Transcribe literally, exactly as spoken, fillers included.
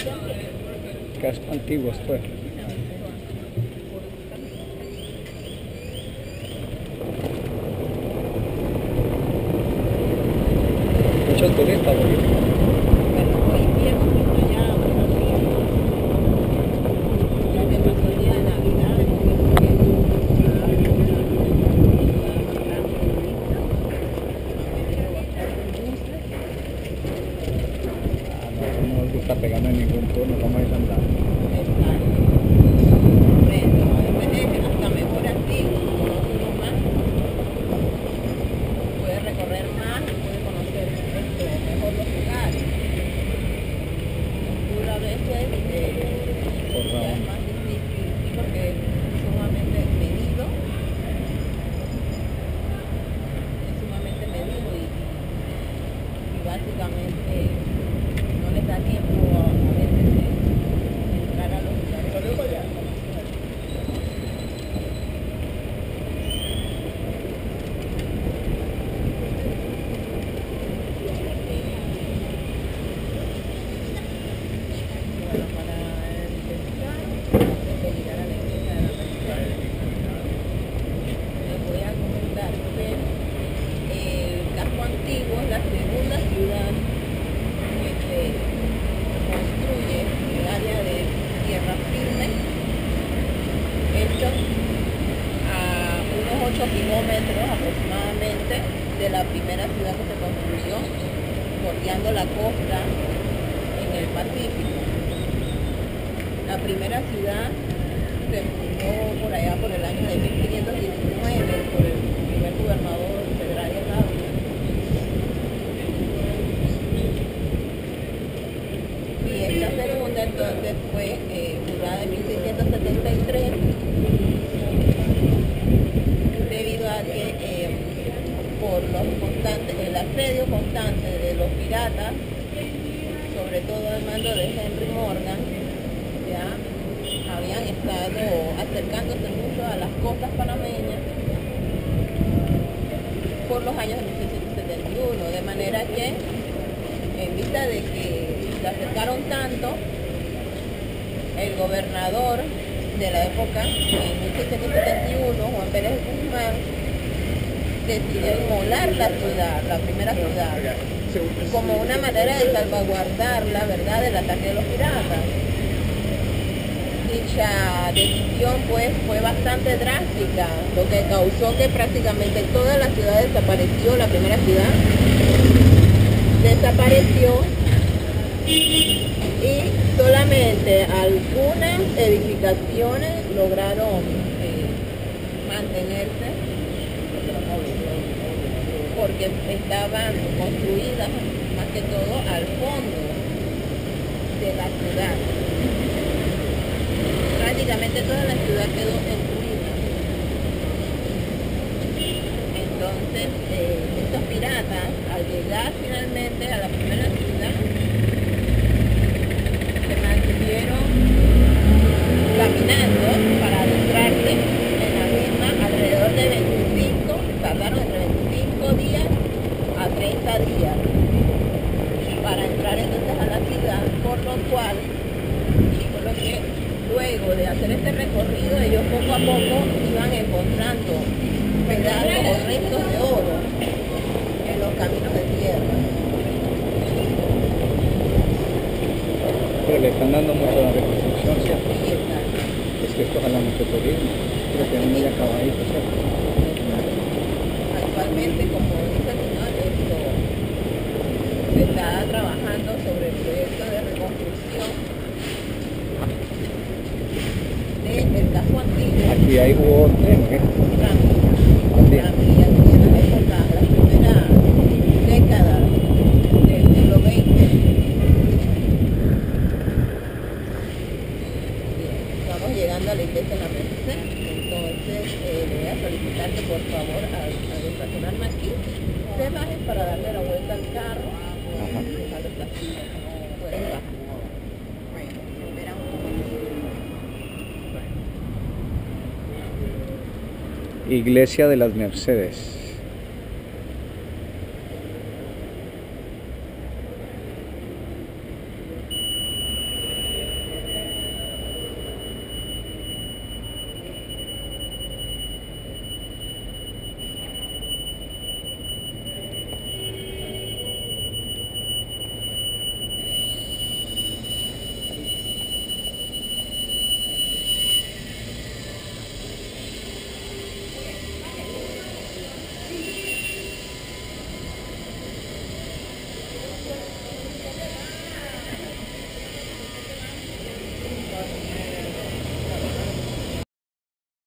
Casco antiguo esto es. Muchos turistas aquí. No nos gusta pegarnos en ningún turno, vamos a ir andando. Hasta mejor así, uno más puede recorrer más y puede conocer esto, mejor los lugares. Una veces eh, es más difícil porque es sumamente medido, es sumamente medido y, y básicamente no les da tiempo a, a veces de entrar a los lugares. Bueno, para empezar, antes de llegar a la iglesia de la Merced, les voy a comentar que el casco antiguo es la segunda ciudad que se construye en el área de tierra firme, hecho a unos ocho kilómetros aproximadamente de la primera ciudad que se construyó, bordeando la costa en el Pacífico. La primera ciudad se fundó por allá por el año de mil quinientos diecinueve por el primer gobernador Federal de Ávila. Y esta segunda entonces fue eh, fundada en mil seiscientos setenta y tres debido a que eh, por los constantes, el asedio constante de los piratas, sobre todo al mando de Henry Morgan, ya habían estado acercándose mucho a las costas panameñas por los años de mil seiscientos setenta y uno, de manera que en vista de que se acercaron tanto, el gobernador de la época, en mil seiscientos setenta y uno, Juan Pérez Guzmán, decidió inmolar la ciudad, la primera ciudad, como una manera de salvaguardar la verdad del ataque de los piratas. Dicha decisión pues fue bastante drástica, lo que causó que prácticamente toda la ciudad desapareció, la primera ciudad desapareció y solamente algunas edificaciones lograron eh, mantenerse porque estaban construidas más que todo al fondo de la ciudad. Prácticamente toda la ciudad quedó en ruinas. Entonces, eh, estos piratas, al llegar finalmente a la primera ciudad, se mantuvieron caminando para adentrarse en la misma alrededor de veinticinco, tardaron entre veinticinco días a treinta días para entrar entonces a la ciudad, por lo cual, por lo que luego de hacer este recorrido, ellos poco a poco iban encontrando pedazos o restos de oro en los caminos de tierra. Pero le están dando mucho a la reconstrucción, ¿cierto? Sí, exacto. Es que esto jala mucho turismo. Creo que es muy acabadito, ¿cierto? Actualmente, como dice el señor, esto se está trabajando sobre el proyecto de reconstrucción del casco antiguo. Aquí hay hubo tren, ¿qué? Ramilla, Ramilla, en la época, la primera década del siglo veinte. Bien, estamos llegando a la iglesia de la Merced, entonces eh, le voy a solicitar que por favor al, al estacionarme aquí se bajen para darle la vuelta al carro. Ajá. Dejando esta silla fuera del bajo. Bueno, espera un momento. Iglesia de las Mercedes.